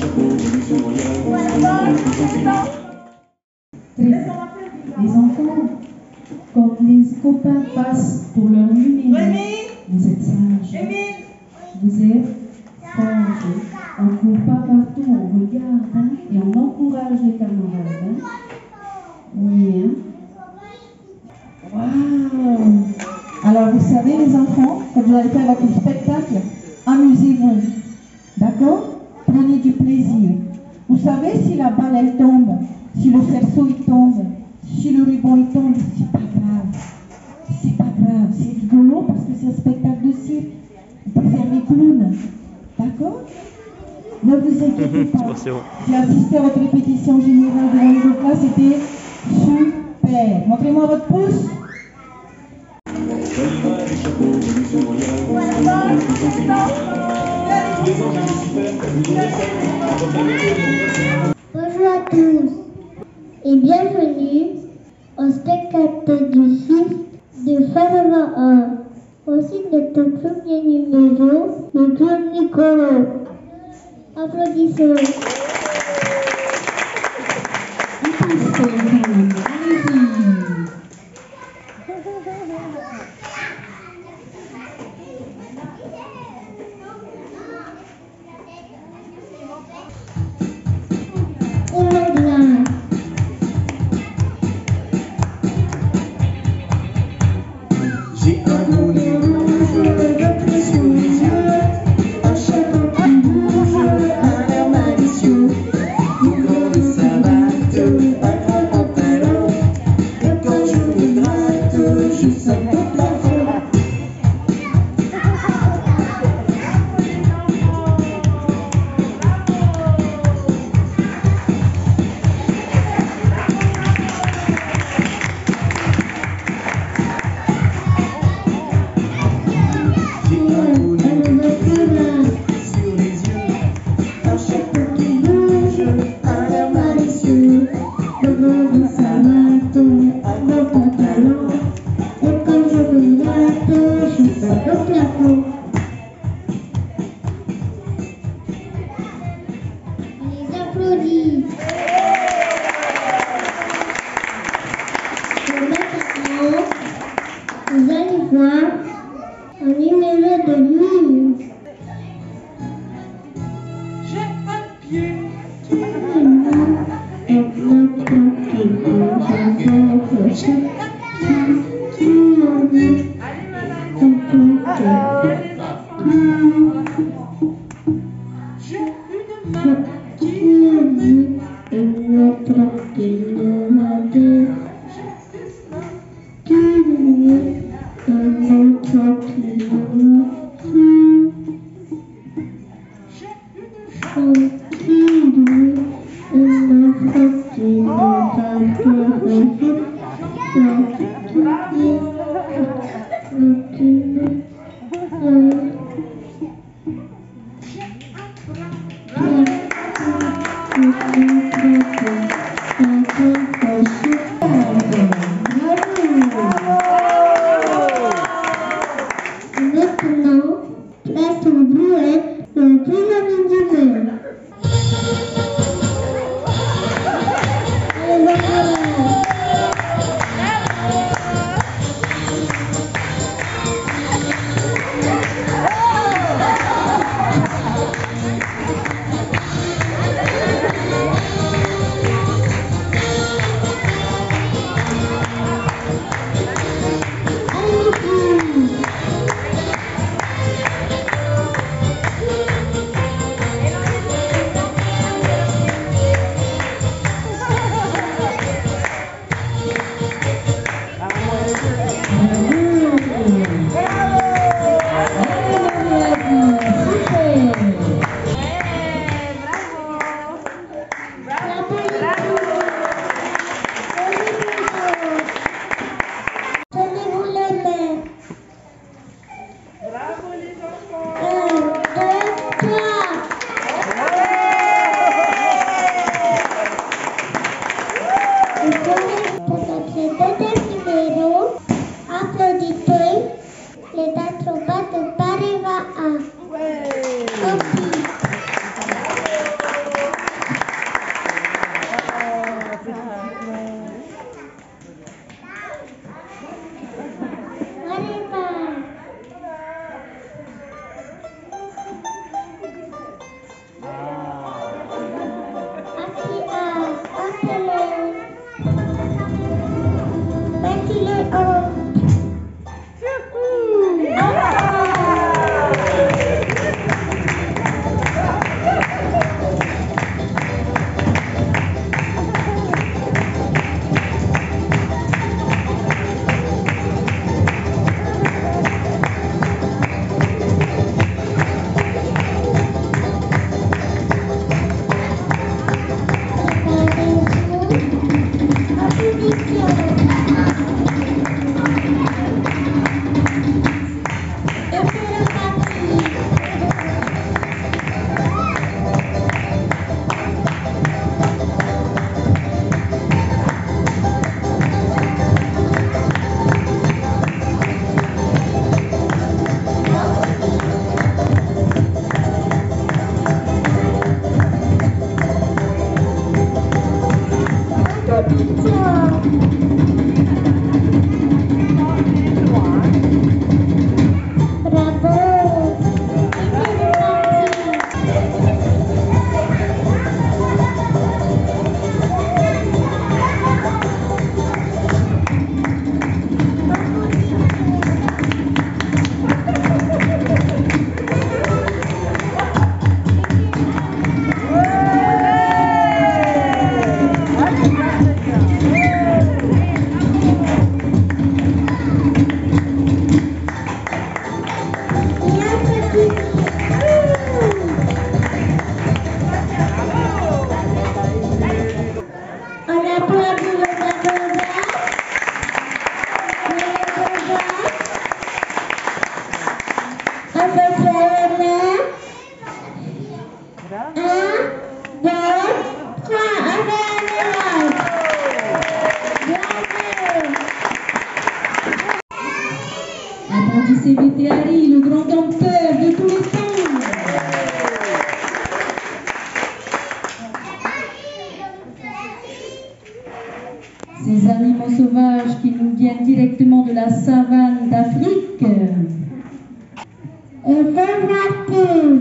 Les enfants, quand les copains passent pour leur numéro, vous êtes sages. Vous êtes sages. On ne court pas partout, on regarde hein, et on encourage les camarades. Hein. Oui, hein. Waouh! Alors vous savez les enfants, quand vous allez faire votre spectacle, amusez-vous. D'accord? Prenez du plaisir. Vous savez si la balle elle tombe, si le cerceau il tombe, si le ruban il tombe, c'est pas grave. C'est pas grave, c'est rigolo parce que c'est un spectacle de cirque. On peut faire les clowns. D'accord? Ne vous inquiétez pas. J'ai assisté à votre répétition générale devant les autres classes, c'était super. Montrez-moi votre pouce. Bonjour à tous et bienvenue au spectacle du cirque de Fanova 1. Voici notre premier numéro, le clown Nicolas. Applaudissons. J'ai un gros nez rouge, sur les yeux, un chapeau qui bouge, un air malicieux, une grande savate, un grand pantalon, et quand je me gratte, je saute au plafond. Vous allez voir un numéro de mime. J'ai un pied qui Applaudissez Béthéari, le grand dompteur de tous les temps. Ces animaux sauvages qui nous viennent directement de la savane d'Afrique. Et c'est parti.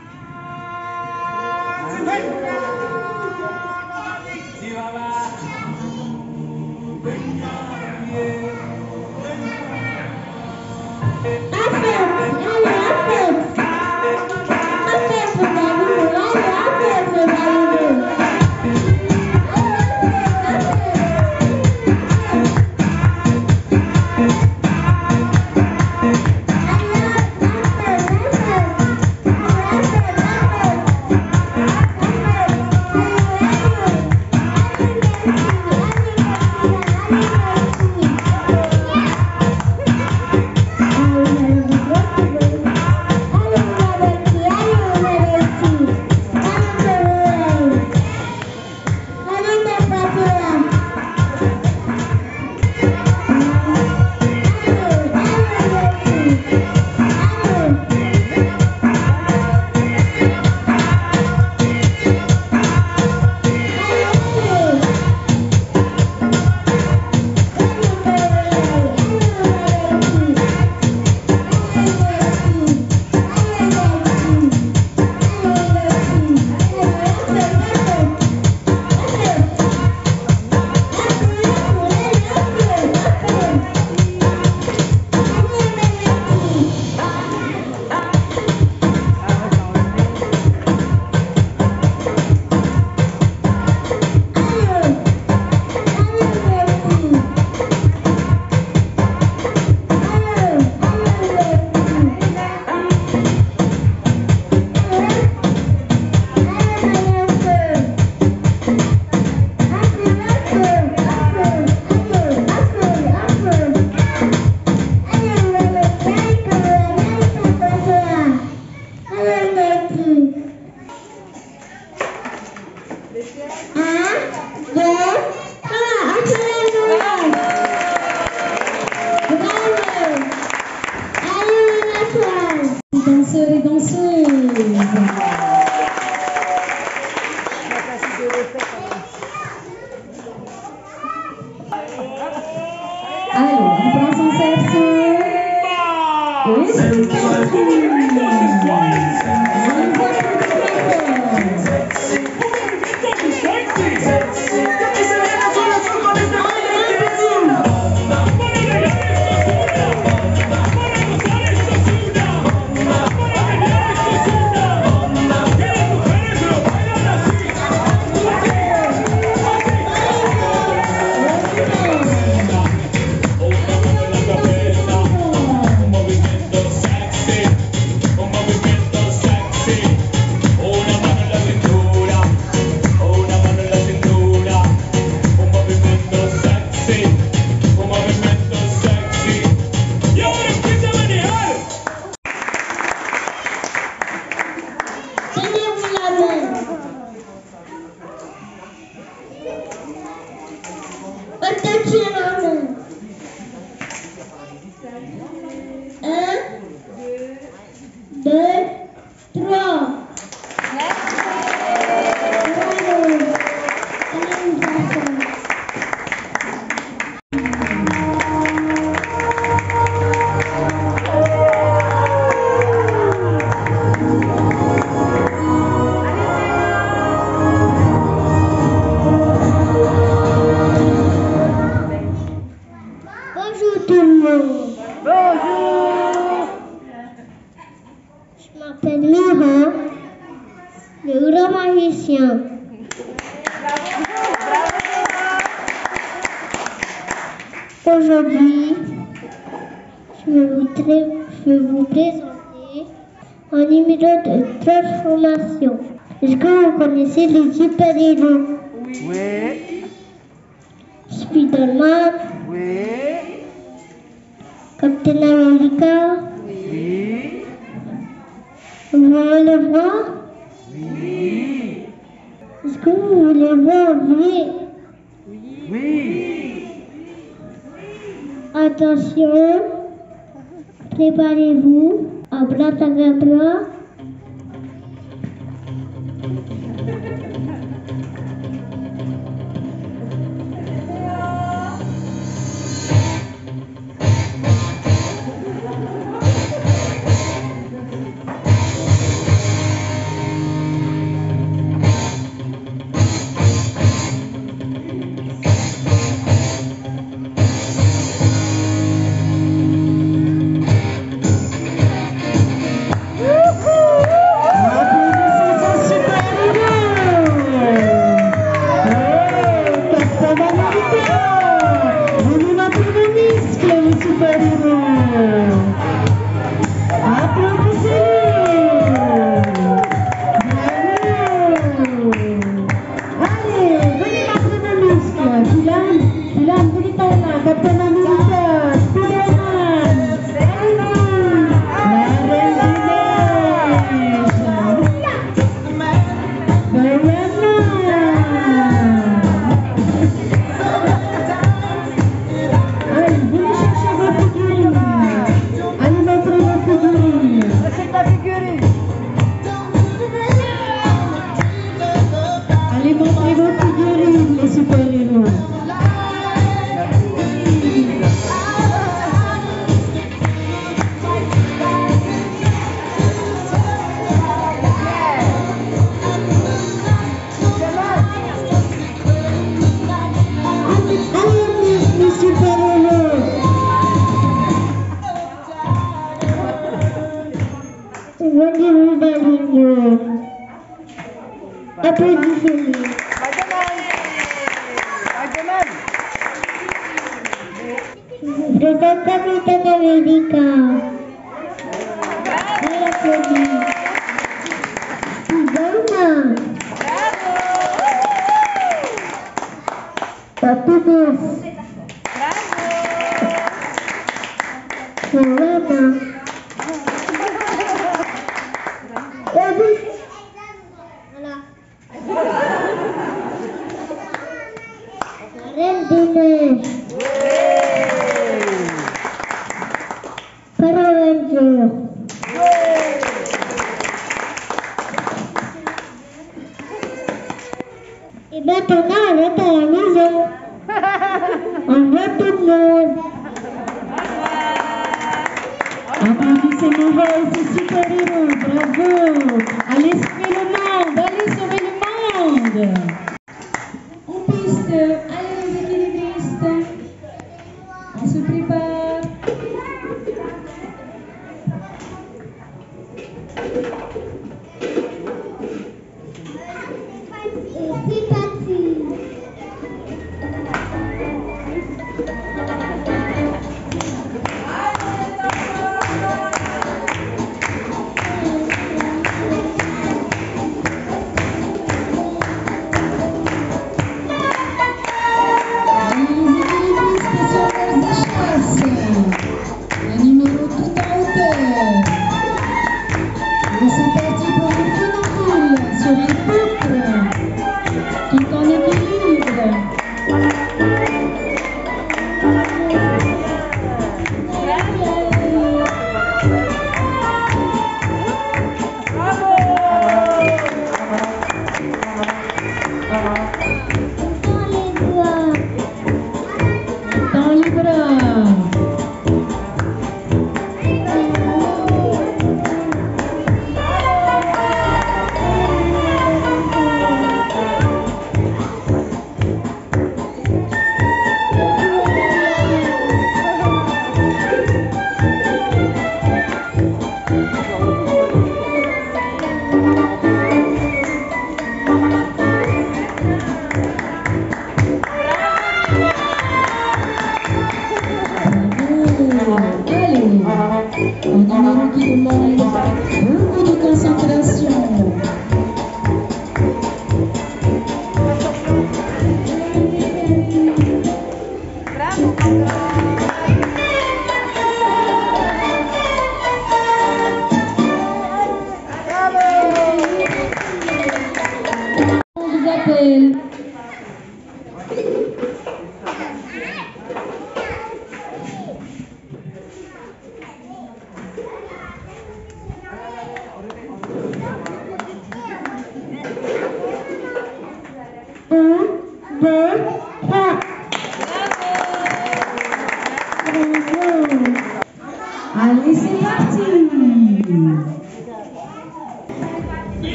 Danseurs et danseuses. Alors, on prend son cerceau. Et c'est parti. Aujourd'hui, je vais vous présenter un numéro de transformation. Est-ce que vous connaissez les super-héros? Oui. Spider-Man. Oui. Captain America. Oui. Vous voulez le voir? Oui. Est-ce que vous voulez voir? Oui. Oui. Attention. Préparez-vous. Abracadabra. Applaudissez-les. De Capitán América. Muy aplaudido. Cubana. Papudos. Cubana. Argentina. Paraguay. Et maintenant, on est à la maison. On voit tout le monde. Applaudissez-moi ces super-héros, bravo. Allez sauver le monde, allez sauver le monde. En piste, allez les équilibristes. On se prépare. C'est parti. Un numéro tout en hauteur. Et c'est parti pour une funambule sur un poutre tout en équilibre. Dans les bras.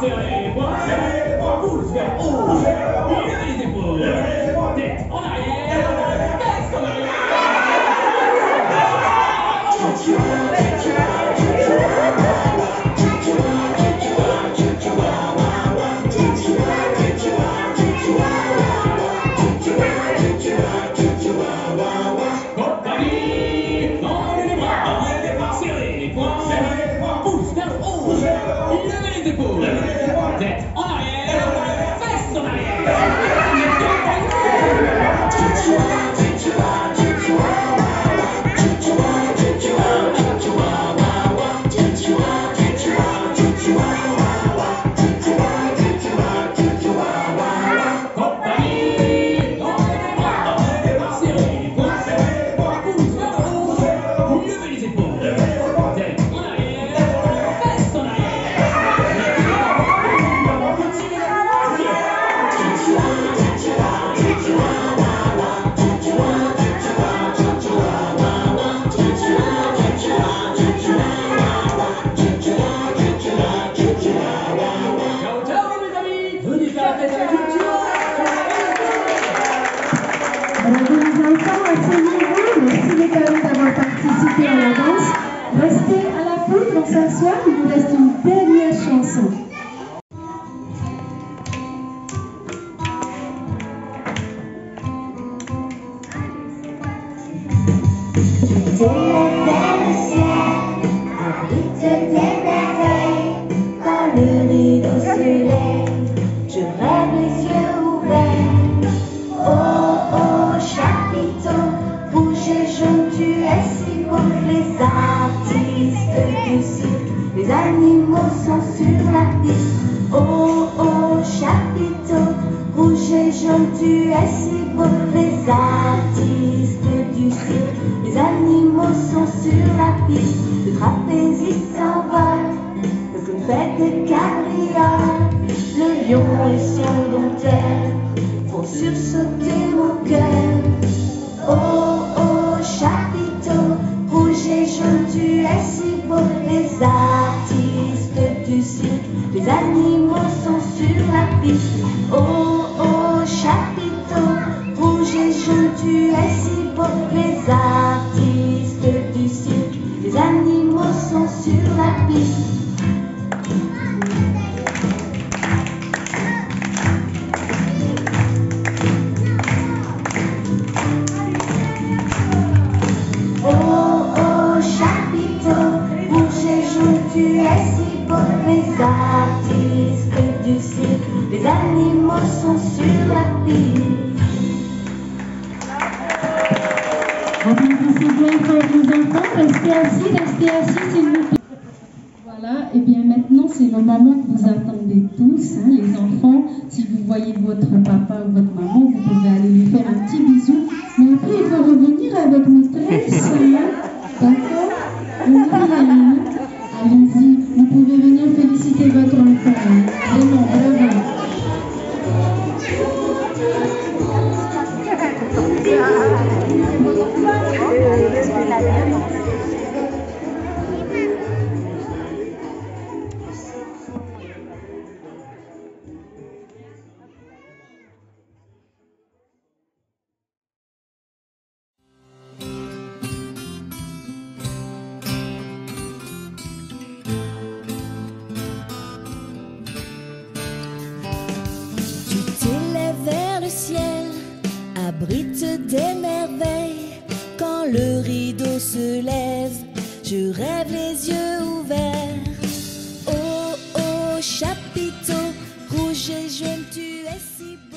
serrez les poings, pouce vers haut, levez les épaules, tête en arrière, tête en arrière. Compagnie, tendez les bras, serrez les poings, pouce vers haut, levez les épaules, tête en arrière, fesses en arrière. Bravo les enfants, asseyez-vous. Merci les parents d'avoir participé à la danse. Restez à la poudre, on s'assoit. Il nous reste une dernière chanson. Quand le rideau se lève, je rêve les yeux ouverts. Oh, oh, chapiteau, rouge et jaune, tu es si beau. Les artistes du cirque, les animaux sont sur la piste. Oh, oh, chapiteau, rouge et jaune, tu es si beau. Les artistes du cirque, les animaux sont sur la piste. Le trapéziste s'envole, le clown fait des cabrioles. Le lion et son dompteur font sursauter mon cœur. Oh, oh, chapiteau, rouge et jaune, tu es si beau. Les artistes du cirque, les animaux sont sur la piste. Oh, oh, chapiteau, rouge et jaune, tu es si beau. Les artistes du cirque, les animaux sont sur la piste. Tu es si beau, les artistes du cirque, les animaux sont sur la piste. Applaudissez bien fort les enfants. Restez assis, s'il vous plaît. Voilà, et bien maintenant c'est le moment que vous attendez tous, hein, les enfants. Si vous voyez votre papa ou votre maman, vous pouvez aller lui faire un petit bisou. Mais après il faut revenir avec maîtresse, hein, d'accord? Allez-y, vous pouvez venir féliciter votre enfant. Vraiment, bravo. Abrite des merveilles. Quand le rideau se lève, je rêve les yeux ouverts. Oh, oh, chapiteau, rouge et jaune, tu es si beau.